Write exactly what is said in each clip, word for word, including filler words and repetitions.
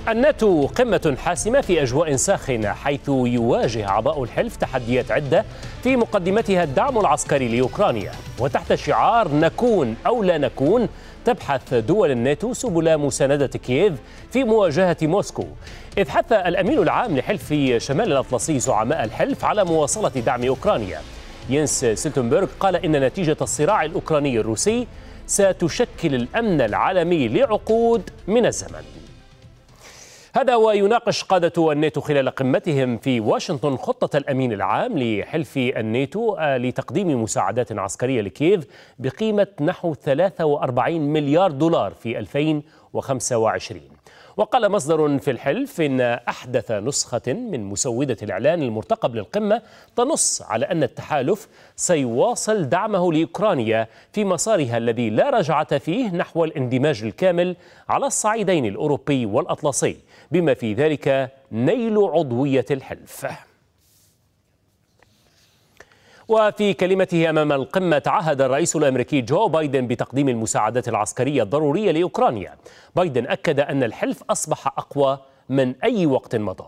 الناتو قمة حاسمة في أجواء ساخنة، حيث يواجه أعضاء الحلف تحديات عدة في مقدمتها الدعم العسكري لأوكرانيا. وتحت شعار نكون أو لا نكون، تبحث دول الناتو سبل مساندة كييف في مواجهة موسكو، إذ حث الأمين العام لحلف شمال الأطلسي زعماء الحلف على مواصلة دعم أوكرانيا. ينس ستولتنبرغ قال إن نتيجة الصراع الأوكراني الروسي ستشكل الأمن العالمي لعقود من الزمن. هذا ويناقش قادة الناتو خلال قمتهم في واشنطن خطة الأمين العام لحلف الناتو لتقديم مساعدات عسكرية لكييف بقيمة نحو ثلاثة وأربعين مليار دولار في ألفين وخمسة وعشرين. وقال مصدر في الحلف إن أحدث نسخة من مسودة الإعلان المرتقب للقمة تنص على أن التحالف سيواصل دعمه لأوكرانيا في مسارها الذي لا رجعة فيه نحو الاندماج الكامل على الصعيدين الأوروبي والأطلسي، بما في ذلك نيل عضوية الحلف. وفي كلمته أمام القمة تعهد الرئيس الأمريكي جو بايدن بتقديم المساعدات العسكرية الضرورية لأوكرانيا. بايدن أكد أن الحلف أصبح أقوى من أي وقت مضى.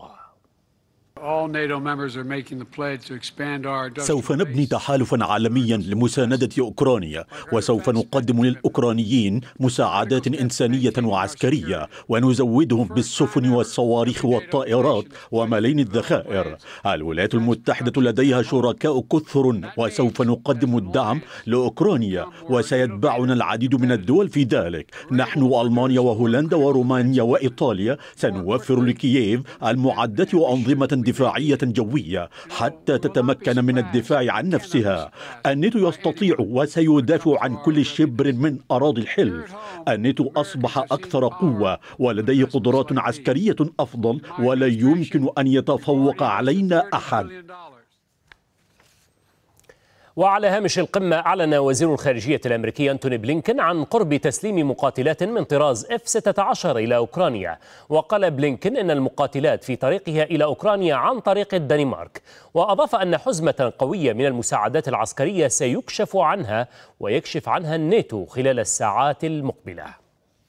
سوف نبني تحالفا عالميا لمساندة أوكرانيا، وسوف نقدم للأوكرانيين مساعدات إنسانية وعسكرية، ونزودهم بالسفن والصواريخ والطائرات وملايين الذخائر. الولايات المتحدة لديها شركاء كثر، وسوف نقدم الدعم لأوكرانيا، وسيتبعنا العديد من الدول في ذلك. نحن وألمانيا وهولندا ورومانيا وإيطاليا سنوفر لكييف المعدات وأنظمة دفاعية جوية حتى تتمكن من الدفاع عن نفسها. الناتو يستطيع وسيدافع عن كل شبر من أراضي الحلف. الناتو أصبح أكثر قوة ولديه قدرات عسكرية أفضل، ولا يمكن أن يتفوق علينا أحد. وعلى هامش القمة أعلن وزير الخارجية الأمريكي أنتوني بلينكن عن قرب تسليم مقاتلات من طراز إف ستة عشر إلى أوكرانيا. وقال بلينكن إن المقاتلات في طريقها إلى أوكرانيا عن طريق الدنمارك، وأضاف أن حزمة قوية من المساعدات العسكرية سيكشف عنها ويكشف عنها الناتو خلال الساعات المقبلة.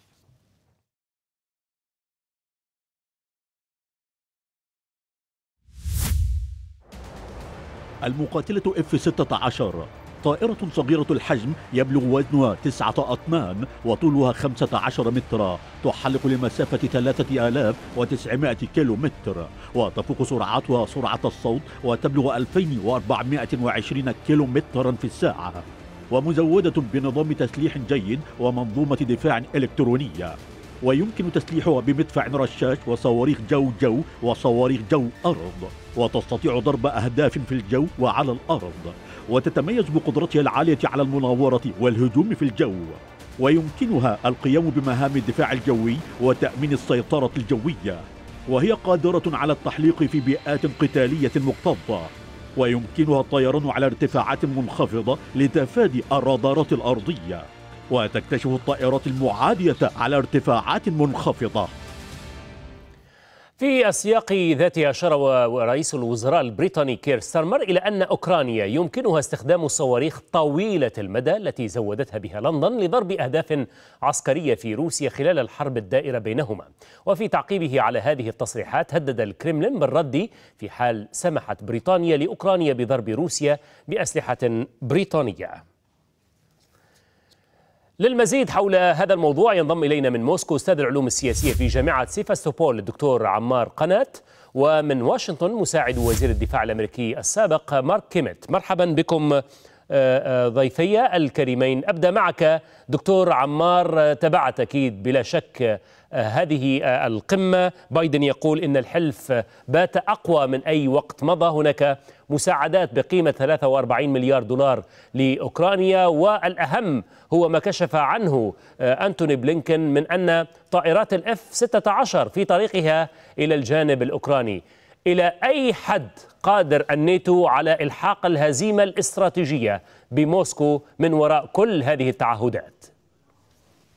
المقاتلة إف ستة عشر طائرة صغيرة الحجم يبلغ وزنها تسعة أطنان وطولها خمسة عشر مترا، تحلق لمسافة ثلاثة آلاف وتسعمائة كيلو متر، وتفوق سرعتها سرعة الصوت وتبلغ ألفين وأربعمائة وعشرين كيلو مترا في الساعة، ومزودة بنظام تسليح جيد ومنظومة دفاع إلكترونية. ويمكن تسليحها بمدفع رشاش وصواريخ جو جو وصواريخ جو أرض، وتستطيع ضرب أهداف في الجو وعلى الأرض، وتتميز بقدرتها العالية على المناورة والهجوم في الجو. ويمكنها القيام بمهام الدفاع الجوي وتأمين السيطرة الجوية، وهي قادرة على التحليق في بيئات قتالية مكتظة. ويمكنها الطيران على ارتفاعات منخفضة لتفادي الرادارات الأرضية، وتكتشف الطائرات المعادية على ارتفاعات منخفضة. في السياق ذاته أشار رئيس الوزراء البريطاني كير ستارمر إلى أن أوكرانيا يمكنها استخدام الصواريخ طويلة المدى التي زودتها بها لندن لضرب أهداف عسكرية في روسيا خلال الحرب الدائرة بينهما. وفي تعقيبه على هذه التصريحات هدد الكرملين بالرد في حال سمحت بريطانيا لأوكرانيا بضرب روسيا بأسلحة بريطانية. للمزيد حول هذا الموضوع ينضم إلينا من موسكو أستاذ العلوم السياسية في جامعة سيفاستوبول الدكتور عمار قنات، ومن واشنطن مساعد وزير الدفاع الأمريكي السابق مارك كيميت. مرحبا بكم ضيفي الكريمين. أبدأ معك دكتور عمار. تبعت أكيد بلا شك هذه القمة. بايدن يقول إن الحلف بات أقوى من أي وقت مضى. هناك مساعدات بقيمة ثلاثة وأربعين مليار دولار لأوكرانيا، والأهم هو ما كشف عنه أنتوني بلينكن من أن طائرات الإف ستة عشر في طريقها إلى الجانب الأوكراني. إلى أي حد قادر الناتو على إلحاق الهزيمة الاستراتيجية بموسكو من وراء كل هذه التعهدات؟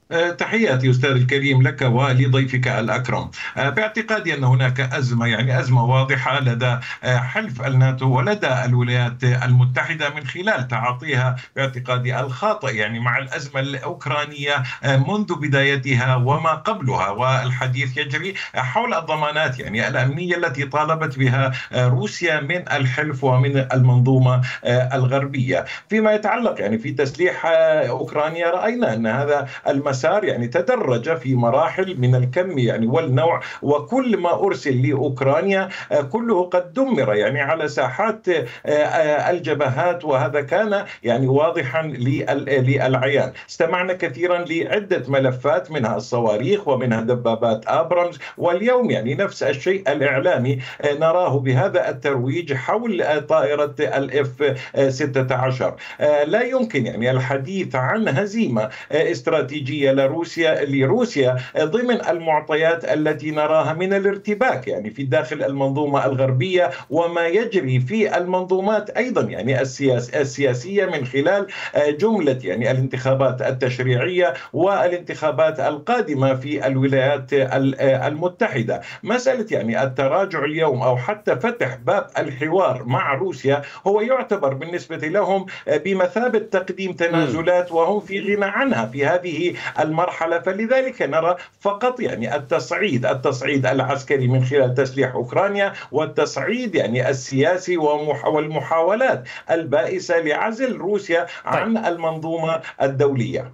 تحياتي أستاذ الكريم لك ولضيفك الأكرم. باعتقادي أن هناك أزمة يعني أزمة واضحة لدى حلف الناتو ولدى الولايات المتحدة من خلال تعاطيها باعتقادي الخاطئ يعني مع الأزمة الأوكرانية منذ بدايتها وما قبلها، والحديث يجري حول الضمانات يعني الأمنية التي طالبت بها روسيا من الحلف ومن المنظومة الغربية. فيما يتعلق يعني في تسليح أوكرانيا رأينا أن هذا المسار يعني تدرج في مراحل من الكم يعني والنوع، وكل ما أرسل لأوكرانيا كله قد دمر يعني على ساحات الجبهات، وهذا كان يعني واضحا للعيان. استمعنا كثيرا لعدة ملفات منها الصواريخ ومنها دبابات آبرامز، واليوم يعني نفس الشيء الإعلامي نراه بهذا الترويج حول طائرة الإف ستة عشر. لا يمكن يعني الحديث عن هزيمة استراتيجية لروسيا لروسيا ضمن المعطيات التي نراها من الارتباك يعني في داخل المنظومة الغربية وما يجري في المنظومات أيضا يعني السياس السياسية من خلال جملة يعني الانتخابات التشريعية والانتخابات القادمة في الولايات المتحدة. مسألة يعني التراجع اليوم أو حتى فتح باب الحوار مع روسيا هو يعتبر بالنسبة لهم بمثابة تقديم تنازلات وهم في غنى عنها في هذه المرحلة. فلذلك نرى فقط يعني التصعيد التصعيد العسكري من خلال تسليح أوكرانيا والتصعيد يعني السياسي والمحاولات البائسة لعزل روسيا عن المنظومة الدولية.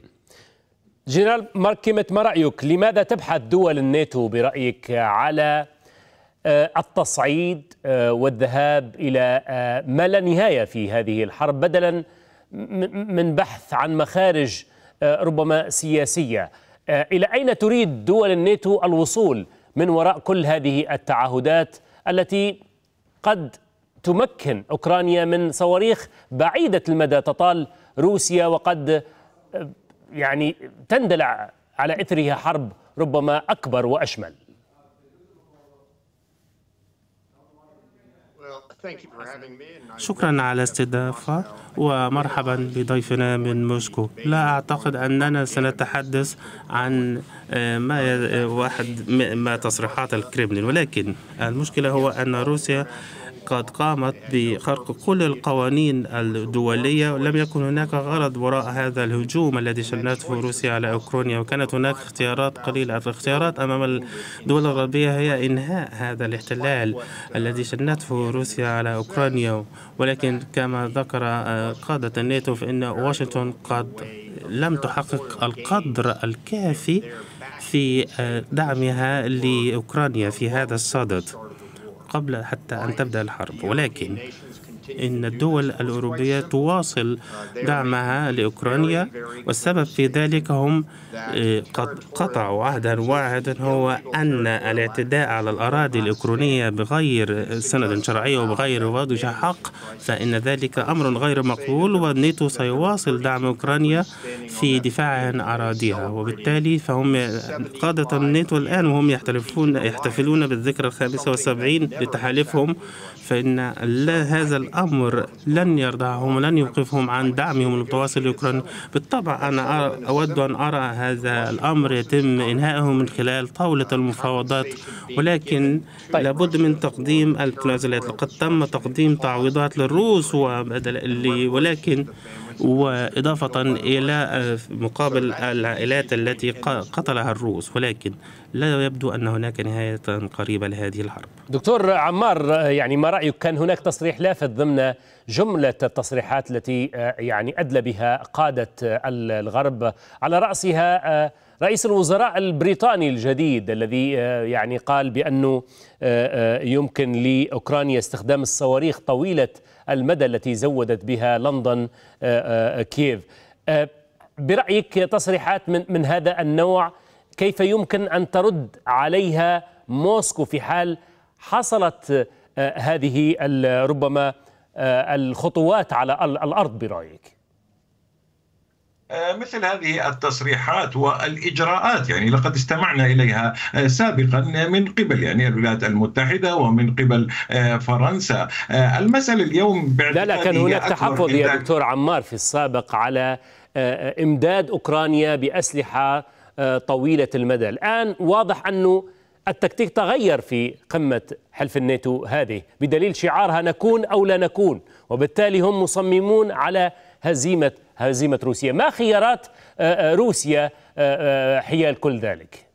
جنرال مارك كيمت، ما رأيك؟ لماذا تبحث دول الناتو برأيك على التصعيد والذهاب إلى ما لا نهاية في هذه الحرب بدلا من بحث عن مخارج ربما سياسية؟ إلى أين تريد دول الناتو الوصول من وراء كل هذه التعهدات التي قد تمكن أوكرانيا من صواريخ بعيدة المدى تطال روسيا وقد يعني تندلع على إثرها حرب ربما أكبر وأشمل؟ شكرا على الاستضافة ومرحبا بضيفنا من موسكو. لا أعتقد أننا سنتحدث عن ما واحد ما تصريحات الكريملين، ولكن المشكلة هو أن روسيا قد قامت بخرق كل القوانين الدولية، ولم يكن هناك غرض وراء هذا الهجوم الذي شنته روسيا على أوكرانيا، وكانت هناك اختيارات قليلة. الاختيارات أمام الدول الغربية هي إنهاء هذا الاحتلال الذي شنته روسيا على أوكرانيا، ولكن كما ذكر قادة الناتو فإن واشنطن قد لم تحقق القدر الكافي في دعمها لأوكرانيا في هذا الصدد قبل حتى أن تبدأ الحرب. ولكن إن الدول الأوروبية تواصل دعمها لأوكرانيا، والسبب في ذلك هم قد قطعوا عهدا واحدا هو أن الاعتداء على الأراضي الأوكرانية بغير سند شرعي وبغير وجه حق فإن ذلك أمر غير مقبول، والناتو سيواصل دعم أوكرانيا في دفاع عن أراضيها. وبالتالي فهم قادة الناتو الآن وهم يحتفلون يحتفلون بالذكرى الخامسة والسبعين لتحالفهم، فإن هذا الأمر لن يرضعهم ولن يوقفهم عن دعمهم المتواصل لأوكرانيا. بالطبع أنا أود أن أرى هذا الأمر يتم إنهائه من خلال طاولة المفاوضات، ولكن طيب. لابد من تقديم التنازلات. لقد تم تقديم تعويضات للروس ولكن وإضافة إلى مقابل العائلات التي قتلها الروس، ولكن لا يبدو أن هناك نهاية قريبة لهذه الحرب. دكتور عمار، يعني ما رأيك؟ كان هناك تصريح لافت ضمن جملة التصريحات التي يعني أدلى بها قادة الغرب، على رأسها رئيس الوزراء البريطاني الجديد الذي يعني قال بأنه يمكن لأوكرانيا استخدام الصواريخ طويلة المدى التي زودت بها لندن كييف. برأيك تصريحات من من هذا النوع كيف يمكن أن ترد عليها موسكو في حال حصلت هذه ربما الخطوات على الأرض برأيك؟ مثل هذه التصريحات والإجراءات يعني لقد استمعنا إليها سابقا من قبل يعني الولايات المتحدة ومن قبل فرنسا. المسألة اليوم لا لا كان هناك تحفظ يا دكتور عمار في السابق على إمداد أوكرانيا بأسلحة طويلة المدى. الآن واضح أنه التكتيك تغير في قمة حلف الناتو هذه بدليل شعارها نكون أو لا نكون، وبالتالي هم مصممون على هزيمة هزيمة روسيا. ما خيارات روسيا حيال كل ذلك؟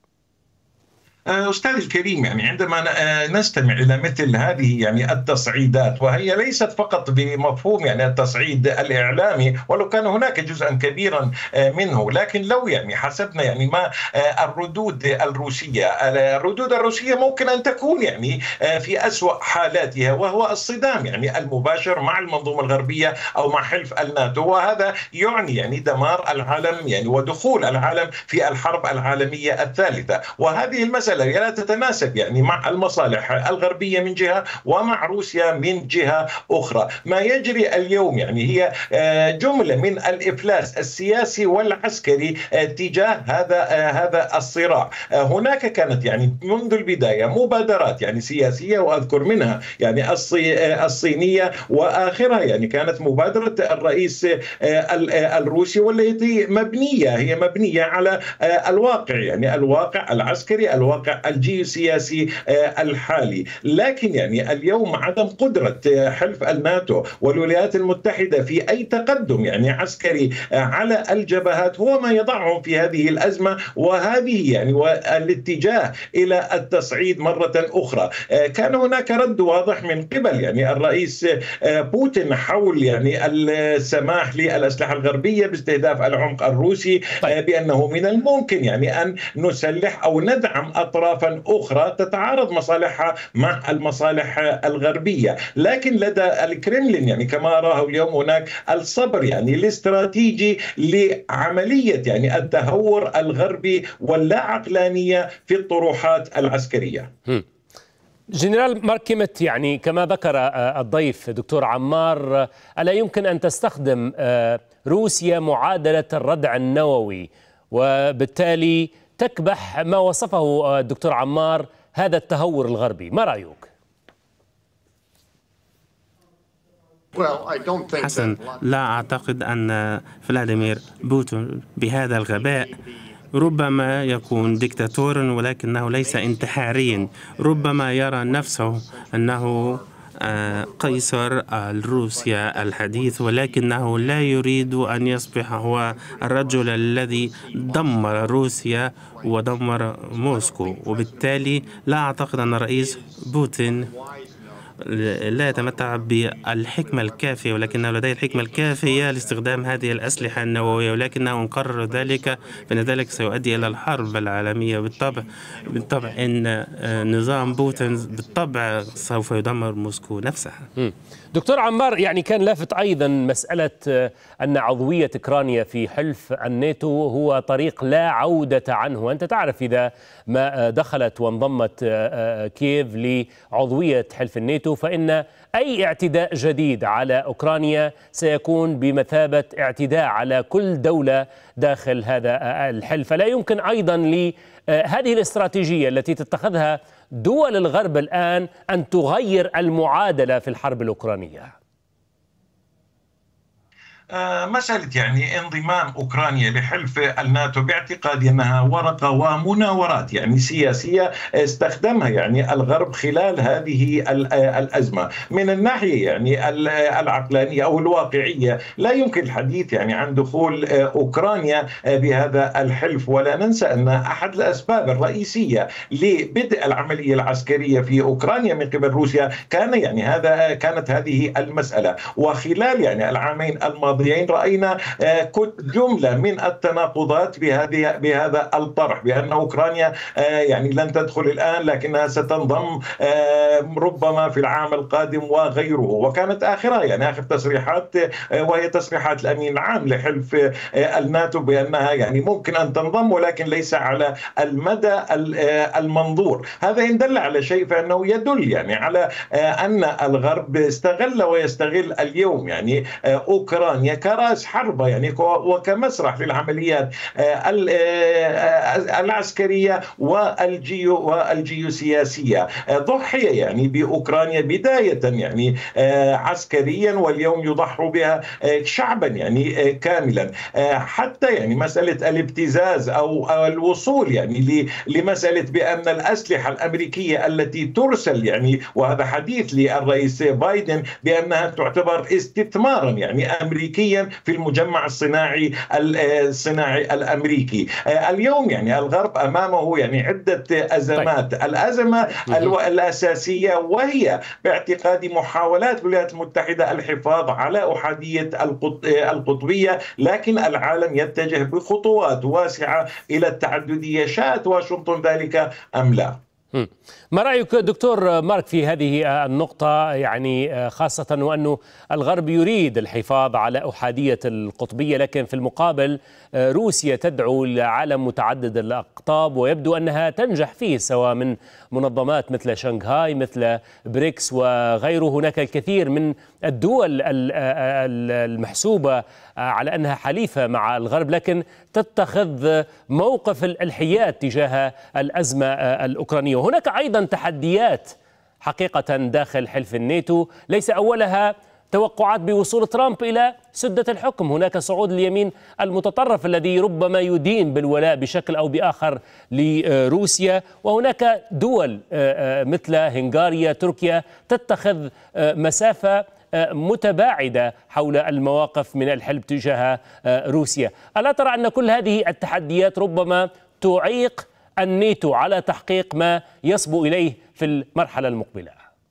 أستاذ الكريم، يعني عندما نستمع إلى مثل هذه يعني التصعيدات، وهي ليست فقط بمفهوم يعني التصعيد الإعلامي ولو كان هناك جزءا كبيرا منه، لكن لو يعني حسبنا يعني ما الردود الروسية، الردود الروسية ممكن أن تكون يعني في أسوأ حالاتها، وهو الصدام يعني المباشر مع المنظومة الغربية أو مع حلف الناتو، وهذا يعني يعني دمار العالم يعني ودخول العالم في الحرب العالمية الثالثة. وهذه المسألة لا تتناسب يعني مع المصالح الغربية من جهة ومع روسيا من جهة أخرى. ما يجري اليوم يعني هي جملة من الإفلاس السياسي والعسكري تجاه هذا هذا الصراع. هناك كانت يعني منذ البداية مبادرات يعني سياسية، وأذكر منها يعني الصينية، وآخرها يعني كانت مبادرة الرئيس الروسي، والتي مبنية هي مبنية على الواقع يعني الواقع العسكري، الواقع الجيوسياسي الحالي. لكن يعني اليوم عدم قدرة حلف الناتو والولايات المتحدة في أي تقدم يعني عسكري على الجبهات هو ما يضعهم في هذه الأزمة، وهذه يعني والاتجاه إلى التصعيد مرة أخرى. كان هناك رد واضح من قبل يعني الرئيس بوتين حول يعني السماح للأسلحة الغربية باستهداف العمق الروسي، بأنه من الممكن يعني أن نسلح أو ندعم أطرافا أخرى تتعارض مصالحها مع المصالح الغربية. لكن لدى الكرملين يعني كما راه اليوم هناك الصبر يعني الاستراتيجي لعملية يعني التهور الغربي واللا عقلانية في الطروحات العسكرية. جنرال ماركيمت، يعني كما ذكر الضيف دكتور عمار، ألا يمكن أن تستخدم روسيا معادلة الردع النووي وبالتالي تكبح ما وصفه الدكتور عمار هذا التهور الغربي؟ ما رأيك؟ حسن، لا أعتقد أن فلاديمير بوتين بهذا الغباء ربما يكون ديكتاتورا ولكنه ليس انتحاريا. ربما يرى نفسه أنه قيصر روسيا الحديث، ولكنه لا يريد أن يصبح هو الرجل الذي دمر روسيا ودمر موسكو. وبالتالي لا أعتقد أن الرئيس بوتين لا يتمتع بالحكمة الكافية، ولكنه لديه الحكمة الكافية لاستخدام هذه الأسلحة النووية، ولكنه إن قرر ذلك فإن ذلك سيؤدي إلى الحرب العالمية. بالطبع بالطبع إن نظام بوتين بالطبع سوف يدمر موسكو نفسها. دكتور عمار، يعني كان لافت أيضا مسألة أن عضوية أوكرانيا في حلف الناتو هو طريق لا عودة عنه. أنت تعرف إذا ما دخلت وانضمت كييف لعضوية حلف الناتو فإن أي اعتداء جديد على أوكرانيا سيكون بمثابة اعتداء على كل دولة داخل هذا الحلف. لا يمكن أيضا لهذه الاستراتيجية التي تتخذها دول الغرب الآن أن تغير المعادلة في الحرب الأوكرانية. مسألة يعني انضمام أوكرانيا لحلف الناتو باعتقادي أنها ورقة ومناورات يعني سياسية استخدمها يعني الغرب خلال هذه الأزمة. من الناحية يعني العقلانية أو الواقعية لا يمكن الحديث يعني عن دخول أوكرانيا بهذا الحلف، ولا ننسى أن أحد الأسباب الرئيسية لبدء العملية العسكرية في أوكرانيا من قبل روسيا كان يعني هذا كانت هذه المسألة. وخلال يعني العامين الماضيين رأينا جملة من التناقضات بهذه بهذا الطرح، بأن أوكرانيا يعني لن تدخل الآن لكنها ستنضم ربما في العام القادم وغيره. وكانت آخرها يعني آخر تصريحات وهي تصريحات الأمين العام لحلف الناتو بأنها يعني ممكن أن تنضم ولكن ليس على المدى المنظور. هذا إن دل على شيء فإنه يدل يعني على أن الغرب استغل ويستغل اليوم يعني أوكرانيا أوكرانيا كرأس حربة يعني وكمسرح للعمليات العسكرية والجيو والجيوسياسية. ضحي يعني بأوكرانيا بداية يعني عسكريا، واليوم يضحوا بها شعبا يعني كاملا. حتى يعني مسألة الابتزاز أو الوصول يعني لمسألة بأن الأسلحة الأمريكية التي ترسل يعني، وهذا حديث للرئيس بايدن بأنها تعتبر استثمارا يعني أمريكيا في المجمع الصناعي الصناعي الأمريكي. اليوم يعني الغرب أمامه يعني عدة أزمات. الأزمة الأساسية وهي باعتقادي محاولات الولايات المتحدة الحفاظ على أحادية القطبية، لكن العالم يتجه بخطوات واسعة إلى التعددية، شاءت واشنطن ذلك أم لا. ما رأيك دكتور مارك في هذه النقطة، يعني خاصة وأنه الغرب يريد الحفاظ على أحادية القطبية، لكن في المقابل روسيا تدعو لعالم متعدد الأقطاب ويبدو أنها تنجح فيه، سواء من منظمات مثل شنغهاي مثل بريكس وغيره. هناك الكثير من الدول المحسوبة على أنها حليفة مع الغرب، لكن تتخذ موقف الحياد تجاه الأزمة الأوكرانية. هناك أيضا تحديات حقيقة داخل حلف الناتو، ليس أولها توقعات بوصول ترامب إلى سدة الحكم. هناك صعود اليمين المتطرف الذي ربما يدين بالولاء بشكل أو بآخر لروسيا، وهناك دول مثل هنغاريا تركيا تتخذ مسافة متباعدة حول المواقف من الحلف تجاه روسيا. ألا ترى أن كل هذه التحديات ربما تعيق الناتو على تحقيق ما يصبو إليه في المرحلة المقبلة؟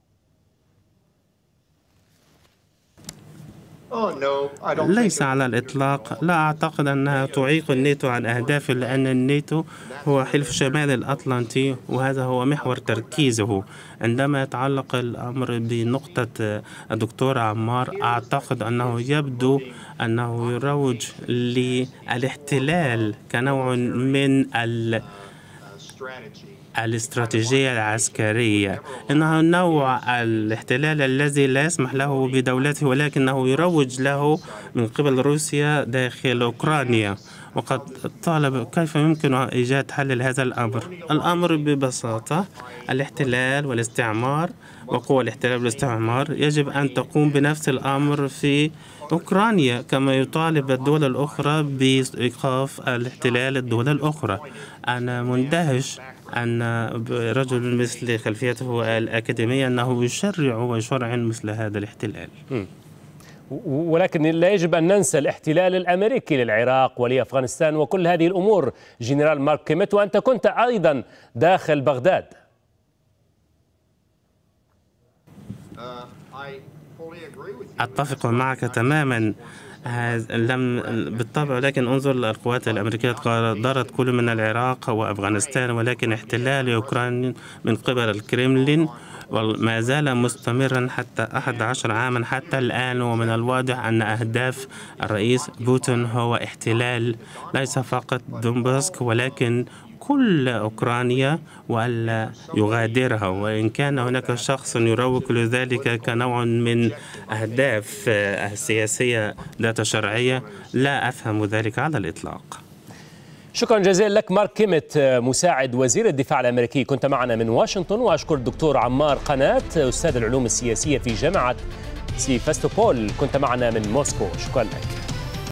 ليس على الإطلاق. لا أعتقد أنها تعيق الناتو عن أهدافه، لأن الناتو هو حلف شمال الأطلنطي وهذا هو محور تركيزه. عندما يتعلق الأمر بنقطة الدكتور عمار، أعتقد أنه يبدو أنه يروج للاحتلال كنوع من ال الاستراتيجية العسكرية، إنه نوع الاحتلال الذي لا يسمح له بدولته ولكنه يروج له من قبل روسيا داخل أوكرانيا. وقد طالب كيف يمكن إيجاد حل لهذا الأمر. الأمر ببساطة الاحتلال والاستعمار وقوى الاحتلال والاستعمار يجب أن تقوم بنفس الأمر في أوكرانيا، كما يطالب الدول الأخرى بإيقاف الاحتلال الدول الأخرى. أنا مندهش أن رجل مثل خلفيته الأكاديمية أنه يشرع ويشرع مثل هذا الاحتلال. ولكن لا يجب أن ننسى الاحتلال الأمريكي للعراق ولأفغانستان وكل هذه الأمور. جنرال مارك كيميت، وأنت كنت أيضا داخل بغداد. أتفق معك تماما. لم بالطبع، لكن انظر القوات الأمريكية غادرت كل من العراق وأفغانستان، ولكن احتلال أوكرانيا من قبل الكرملين وما زال مستمرا حتى أحد عشر عاما حتى الآن. ومن الواضح أن أهداف الرئيس بوتين هو احتلال ليس فقط دونباسك ولكن كل أوكرانيا وألا يغادرها. وإن كان هناك شخص يروج لذلك كنوع من أهداف سياسية ذات شرعية، لا أفهم ذلك على الإطلاق. شكرا جزيلا لك مارك كيميت، مساعد وزير الدفاع الأمريكي، كنت معنا من واشنطن. وأشكر الدكتور عمار قناة، أستاذ العلوم السياسية في جامعة سيفاستوبول، كنت معنا من موسكو. شكرا لك.